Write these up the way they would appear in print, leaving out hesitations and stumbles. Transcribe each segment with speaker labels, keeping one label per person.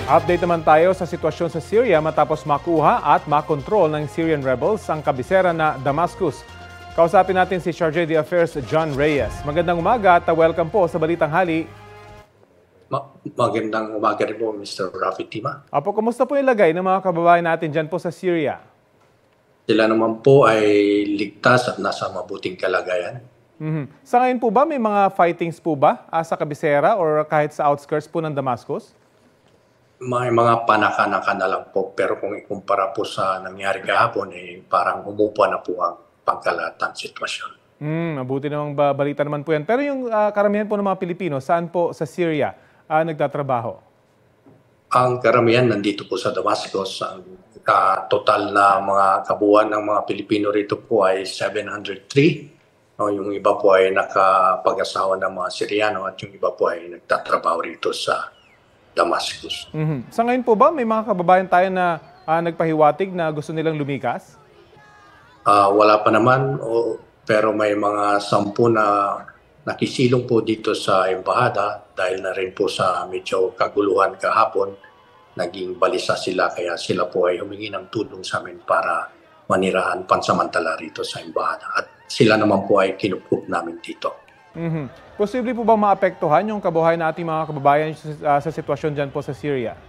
Speaker 1: Update naman tayo sa sitwasyon sa Syria matapos makuha at makontrol ng Syrian rebels ang kabisera na Damascus. Kausapin natin si Charge d'Affaires John Reyes. Magandang umaga at welcome po sa Balitang Hali.
Speaker 2: Magandang umaga rin po, Mr. Rafi Tima.
Speaker 1: Apo, kumusta po yung lagay ng mga kababayan natin dyan po sa Syria?
Speaker 2: Sila naman po ay ligtas at nasa mabuting kalagayan.
Speaker 1: Sa ngayon po ba may mga fightings po ba sa kabisera or kahit sa outskirts po ng Damascus?
Speaker 2: May mga panaka-naka na lang po, pero kung ikumpara po sa nangyari kahapon, parang umupa na po ang pagkalatang sitwasyon.
Speaker 1: Mabuti namang balita naman po yan. Pero yung karamihan po ng mga Pilipino, saan po sa Syria nagtatrabaho?
Speaker 2: Ang karamihan nandito po sa Damascus. Ang total na mga kabuuan ng mga Pilipino rito po ay 703. Yung iba po ay nakapag-asawa ng mga Syriano at yung iba po ay nagtatrabaho rito sa Damascus.
Speaker 1: Sa ngayon po ba may mga kababayan tayo na nagpahiwatig na gusto nilang lumikas?
Speaker 2: Wala pa naman, pero may mga 10 na nakisilong po dito sa embahada dahil na rin po sa medyo kaguluhan kahapon. Naging balisa sila kaya sila po ay humingi ng tulong sa amin para manirahan pansamantala rito sa embahada. At sila naman po ay kinukup namin dito.
Speaker 1: Posible po ba maapektuhan yung kabuhayan ng ating mga kababayan sa sitwasyon dyan po sa Syria?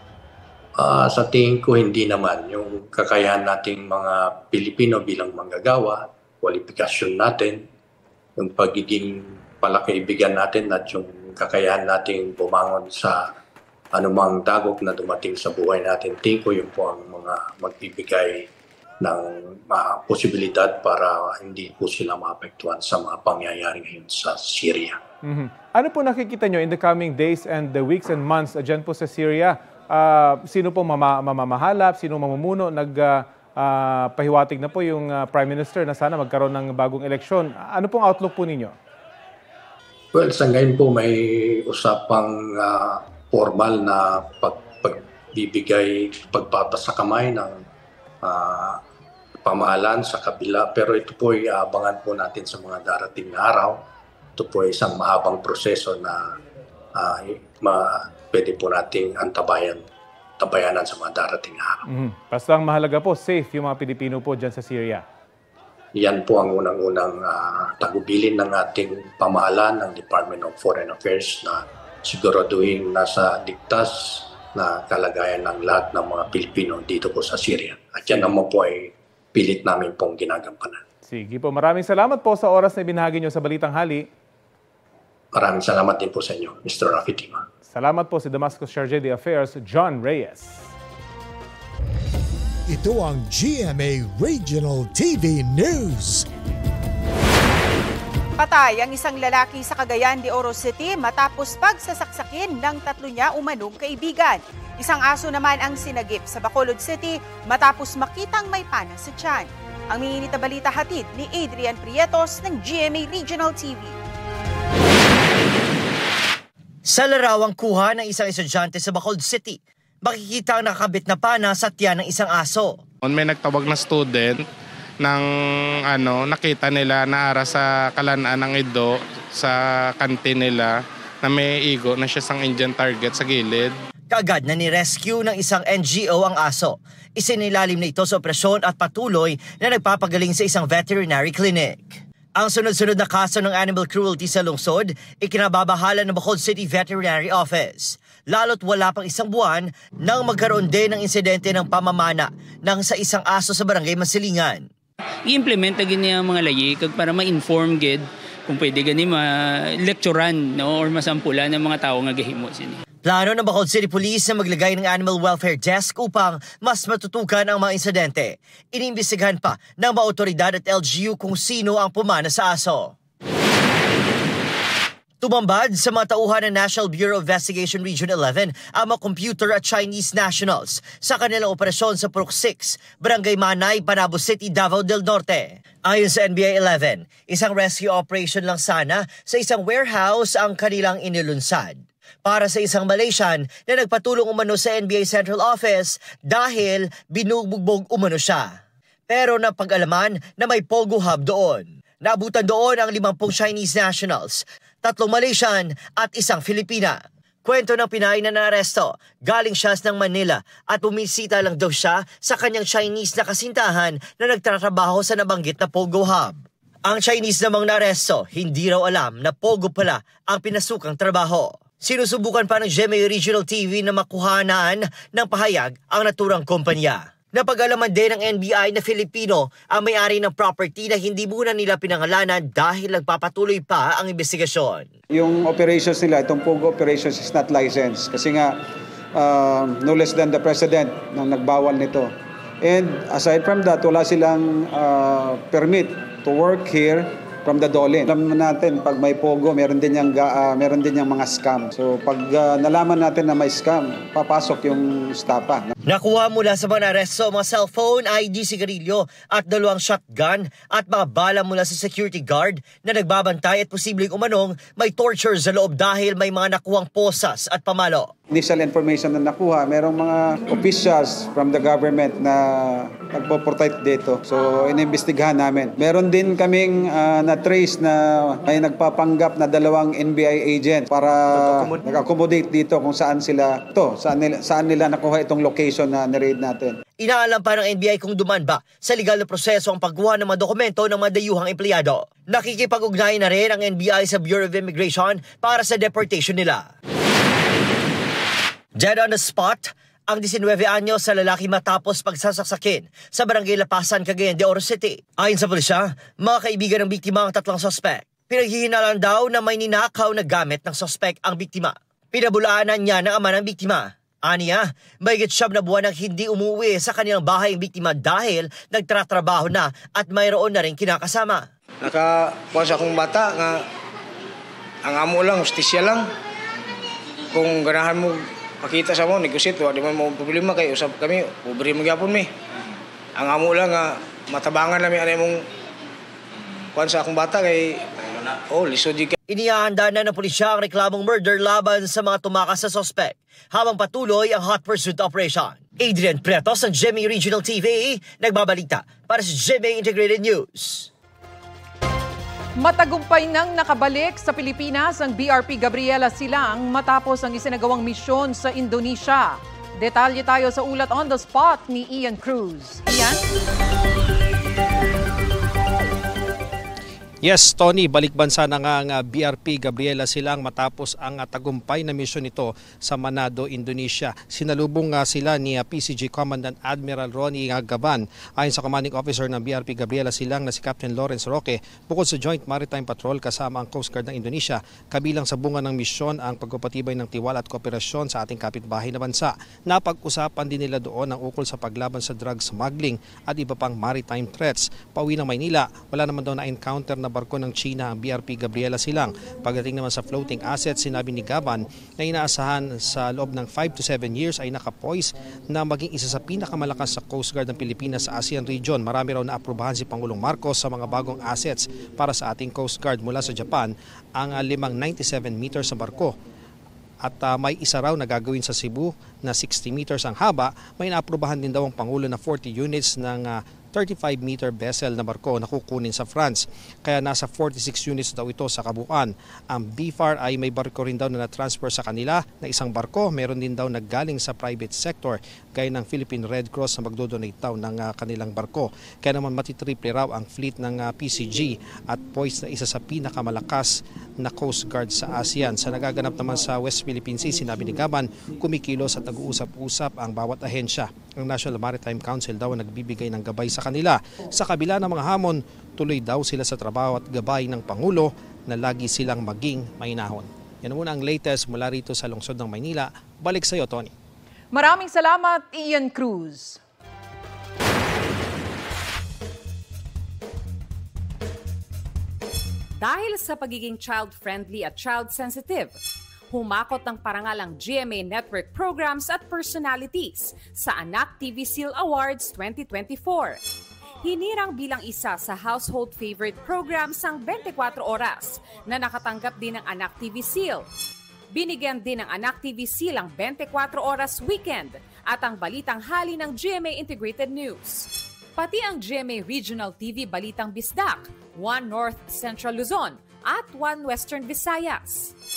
Speaker 2: Sa tingin ko hindi naman. Yung kakayahan nating mga Pilipino bilang manggagawa, kwalifikasyon natin, yung pagiging palakaibigan natin at yung kakayahan nating bumangon sa anumang dagok na dumating sa buhay natin, tingin ko yun po ang mga magbibigay ng posibilidad para hindi po sila maapektuhan sa mga pangyayari ngayon sa Syria.
Speaker 1: Ano po nakikita nyo in the coming days and the weeks and months dyan po sa Syria? Sino po mamamahalap? Sino mamumuno? Pahiwatig na po yung Prime Minister na sana magkaroon ng bagong eleksyon. Ano pong outlook po ninyo?
Speaker 2: Well, sa ngayon po may usapang formal na pagbibigay, pagpapasa kamay ng pamahalaan sa kabila, pero ito po ay abangan po natin sa mga darating na araw. Ito po ay isang mahabang proseso na pwede po nating tabayanan sa mga darating na araw.
Speaker 1: Basta ang mahalaga po, safe yung mga Pilipino po dyan sa Syria.
Speaker 2: Yan po ang unang-unang tagubilin ng ating pamahalaan ng Department of Foreign Affairs na siguraduhin nasa ligtas na kalagayan ng lahat ng mga Pilipino dito po sa Syria. At yan naman po ay pilit namin pong ginagampanan.
Speaker 1: Sige po, maraming salamat po sa oras na ibinahagi nyo sa Balitang Hali.
Speaker 2: Maraming salamat din po sa inyo, Mr. Rafi Tima.
Speaker 1: Salamat po si Damascus Charge d'Affaires John Reyes.
Speaker 3: Ito ang GMA Regional TV News.
Speaker 4: Patay ang isang lalaki sa Cagayan de Oro City matapos pagsasaksakin ng 3 niya umanong kaibigan. Isang aso naman ang sinagip sa Bacolod City matapos makitang may pana sa tiyan. Ang minit na balita hatid ni Adrian Prietos ng GMA Regional TV.
Speaker 5: Sa larawang kuha ng isang estudyante sa Bacolod City, makikita ang nakakabit na pana sa tiyan ng isang aso.
Speaker 6: May nagtawag na student ng nakita nila na ara sa kalanaan ng Edo sa kantin nila na may igo na siya sang Indian target sa gilid.
Speaker 5: Kaagad na ni-rescue ng isang NGO ang aso. Isinilalim na ito sa operasyon at patuloy na nagpapagaling sa isang veterinary clinic. Ang sunod-sunod na kaso ng animal cruelty sa lungsod, ikinababahala ng Bacolod City Veterinary Office. Lalo't wala pang isang buwan nang magkaroon din ng insidente ng pamamana ng sa isang aso sa barangay Masilingan.
Speaker 7: I-implement na ganyan ang mga layi para ma-inform gid kung pwede gani ma-lecturan or masampulan ng mga tao nga gahimo sini.
Speaker 5: Plano ng Bacolod City Police na maglagay ng Animal Welfare Desk upang mas matutukan ang mga insidente. Inimbestigahan pa ng mga otoridad at LGU kung sino ang pumana sa aso. Tumambad sa mga tauhan ng National Bureau of Investigation Region 11 ang mga computer at Chinese nationals sa kanilang operasyon sa Purok 6, Barangay Manay, Panabo City, Davao del Norte. Ayon sa NBI 11, isang rescue operation lang sana sa isang warehouse ang kanilang inilunsad. Para sa isang Malaysian na nagpatulong umano sa NBI Central Office dahil binubugbog umano siya. Pero napag-alaman na may Pogo Hub doon. Naabutan doon ang 50 Chinese nationals, 3 Malaysian at 1 Filipina. Kwento ng Pinay na naaresto, galing siya ng Manila at bumisita lang daw siya sa kanyang Chinese na kasintahan na nagtatrabaho sa nabanggit na Pogo Hub. Ang Chinese namang naaresto, hindi raw alam na Pogo pala ang pinasukang trabaho. Sinusubukan pa ng GMA Regional TV na makuhanan ng pahayag ang naturang kumpanya. Napag-alaman din ng NBI na Filipino ang may-ari ng property na hindi muna nila pinangalanan dahil nagpapatuloy pa ang investigasyon.
Speaker 8: Yung operations nila, itong Pogo operations is not licensed kasi nga no less than the president nang nagbawal nito. And aside from that, wala silang permit to work here from the Dolin. Alam natin, pag may Pogo, meron din yung mga scam. So pag nalaman natin na may scam, papasok yung stapa.
Speaker 5: Nakuha mula sa mga naresto mga cellphone, ID, sigarilyo at 2 shotgun at mga bala mula sa security guard na nagbabantay at posibleng umanong may torture sa loob dahil may mga nakuhang posas at pamalo.
Speaker 8: Initial information na nakuha, merong mga officials from the government na nagpo-protect dito. So inimbestigahan namin. Meron din kaming na-trace na may nagpapanggap na 2 NBI agent para nag-accommodate dito kung saan nila nakuha itong location na niraid natin.
Speaker 5: Inaalam pa ng NBI kung duman ba sa legal na proseso ang pagkuha ng mga dokumento ng mga dayuhang empleyado. Nakikipag-ugnayan na rin ang NBI sa Bureau of Immigration para sa deportation nila. Dead on the spot, ang 19 anyos sa lalaki matapos pagsasaksakin sa Barangay Lapasan, Cagayan de Oro City. Ayon sa pulisya, mga kaibigan ng biktima ang 3 sospek. Pinaghihinalan daw na may ninakaw na gamit ng sospek ang biktima. Pinabulaanan niya ng ama ng biktima. Aniya, mahigit 7 na buwan nang hindi umuwi sa kanilang bahay ang biktima dahil nagtratrabaho na at mayroon na rin kinakasama.
Speaker 9: Nakakuha sa akong bata nga ang amo lang, justisya lang. Kung ganahan mo makita sa mo, negosyate, di man mo problema kay usap kami, pobre mo gyapon mi. Ang amo lang nga matabangan namin ano mong kuan sa akong bata kay lisod di.
Speaker 5: Inihahanda na ng pulisya ang reklamong murder laban sa mga tumakas sa sospek habang patuloy ang hot pursuit operation. Adrian Pretos ng GMA Regional TV, nagbabalita para sa GMA Integrated News.
Speaker 10: Matagumpay nang nakabalik sa Pilipinas ang BRP Gabriela Silang matapos ang isinagawang misyon sa Indonesia. Detalye tayo sa ulat on the spot ni Ian Cruz. Ian?
Speaker 11: Yes, Tony, balik bansa na nga ang BRP Gabriela Silang matapos ang tagumpay na misyon nito sa Manado, Indonesia. Sinalubong sila ni PCG Commandant Admiral Ronnie Gaban. Ayon sa commanding officer ng BRP Gabriela Silang na si Captain Lawrence Roque, bukod sa Joint Maritime Patrol kasama ang Coast Guard ng Indonesia, kabilang sa bunga ng misyon ang pagpapatibay ng tiwala at kooperasyon sa ating kapitbahay na bansa. Napag-usapan din nila doon ang ukol sa paglaban sa drug smuggling at iba pang maritime threats. Pauwi ng Maynila, wala naman daw na-encounter na barko ng China ang BRP Gabriela Silang. Pagdating naman sa floating assets, sinabi ni Gaban na inaasahan sa loob ng 5 to 7 years ay nakapoise na maging isa sa pinakamalakas sa Coast Guard ng Pilipinas sa ASEAN region. Marami raw naaprubahan si Pangulong Marcos sa mga bagong assets para sa ating Coast Guard mula sa Japan, ang 597 meters sa barko. At may isa raw na gagawin sa Cebu na 60 meters ang haba. May naaprubahan din daw ang Pangulo na 40 units ng 35-meter vessel na barko na kukunin sa France. Kaya nasa 46 units daw ito sa kabuuan. Ang BFAR ay may barko rin daw na na-transfer sa kanila na isang barko. Meron din daw naggaling sa private sector gaya ng Philippine Red Cross na magdodonate daw ng kanilang barko. Kaya naman matitriple raw ang fleet ng PCG at poised na isa sa pinakamalakas na Coast Guard sa ASEAN. Sa nagaganap naman sa West Philippine Sea, sinabi ni Gaban, kumikilos at nag-uusap-usap ang bawat ahensya. Ang National Maritime Council daw nagbibigay ng gabay sa kanila. Sa kabila ng mga hamon, tuloy daw sila sa trabaho at gabay ng Pangulo na lagi silang maging mainahon. Yan muna ang latest mula rito sa lungsod ng Maynila. Balik sa iyo, Tony.
Speaker 10: Maraming salamat, Ian Cruz.
Speaker 12: Dahil sa pagiging child-friendly at child-sensitive, humakot ng parangal ang GMA Network programs at personalities sa Anak TV Seal Awards 2024. Hinirang bilang isa sa household favorite programs ang 24 oras na nakatanggap din ng Anak TV Seal. Binigyan din ng Anak TV Seal ang 24 oras weekend at ang Balitang Hali ng GMA Integrated News. Pati ang GMA Regional TV Balitang Bisdak, 1 North Central Luzon at 1 Western Visayas.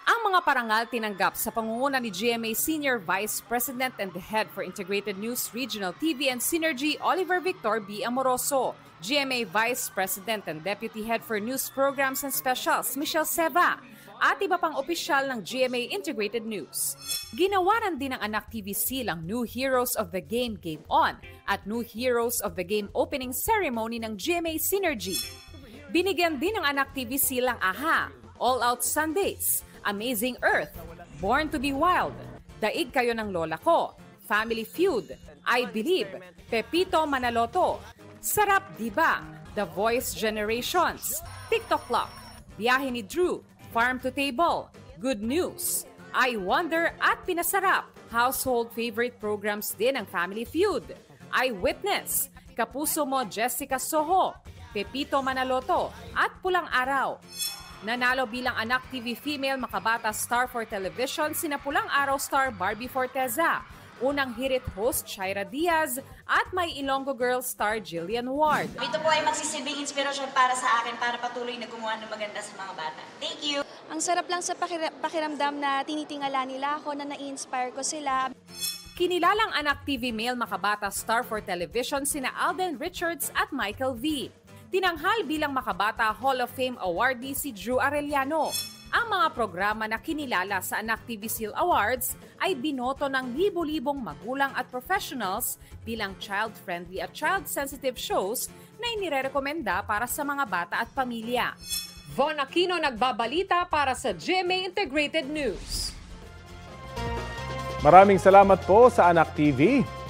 Speaker 12: Ang mga parangal tinanggap sa pangunguna ni GMA Senior Vice President and the Head for Integrated News Regional TV and Synergy, Oliver Victor B. Amoroso, GMA Vice President and Deputy Head for News Programs and Specials, Michelle Seva, at iba pang opisyal ng GMA Integrated News. Ginawaran din ng Anak TV Seal ang New Heroes of the Game Game On at New Heroes of the Game opening ceremony ng GMA Synergy. Binigyan din ng Anak TV Seal ang AHA, All Out Sundays, Amazing Earth, Born to be Wild, Daig Kayo ng Lola Ko, Family Feud, I Believe, Pepito Manaloto, Sarap Diba, The Voice Generations, TikTok Clock, Biyahe ni Drew, Farm to Table, Good News, I Wonder at Pinasarap. Household favorite programs din ang Family Feud, Eyewitness, Kapuso Mo Jessica Soho, Pepito Manaloto at Pulang Araw. Nanalo bilang Anak TV Female Makabata Star for Television sina Pulang Araw star Barbie Forteza, unang hirit host Shaira Diaz at may Ilonggo Girl star Jillian Ward.
Speaker 13: Ito po ay magsisilbing inspirasyon para sa akin para patuloy na gumawa ng maganda sa mga bata. Thank you!
Speaker 14: Ang sarap lang sa pakiramdam na tinitingala nila ako, na na-inspire ko sila.
Speaker 12: Kinilalang Anak TV Male Makabata Star for Television sina Alden Richards at Michael V. Tinanghal bilang Makabata Hall of Fame awardee si Drew Arellano. Ang mga programa na kinilala sa Anak TV Seal Awards ay binoto ng libo-libong magulang at professionals bilang child-friendly at child-sensitive shows na inirekomenda para sa mga bata at pamilya.
Speaker 10: Von Aquino nagbabalita para sa GMA Integrated News.
Speaker 1: Maraming salamat po sa Anak TV.